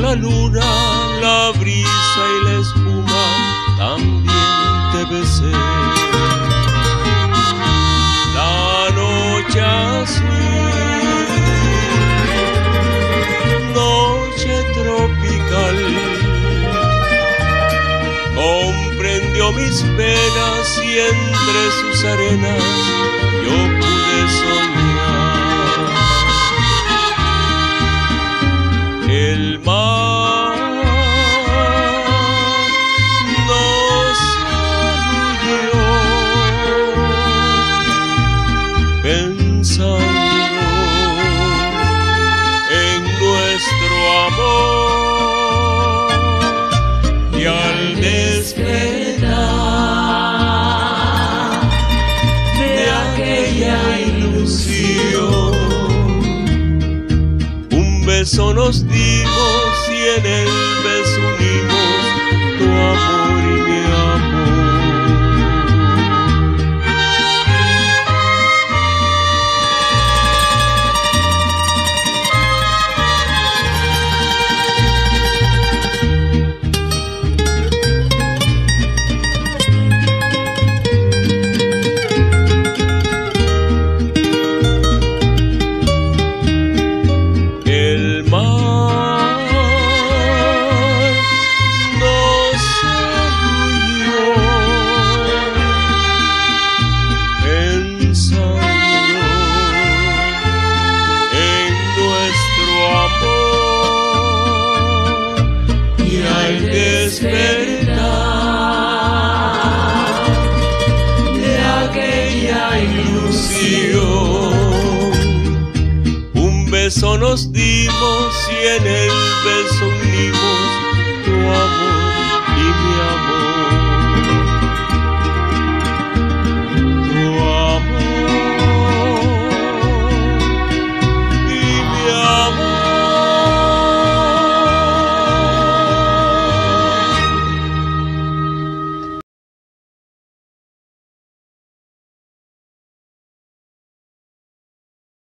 la luna, la brisa y la espuma, también te besé. La noche azul, noche tropical, comprendió mis penas y entre sus arenas yo pude soñar. El mar nos arrulló pensando en nuestro amor, y al despertar de aquella ilusión, un beso nos dimos y en el beso unimos tu amor y mi amor. El mar nos arrulló pensando en nuestro amor, y al despertar de aquella ilusión, un beso nos dimos y en el beso unimos tu amor.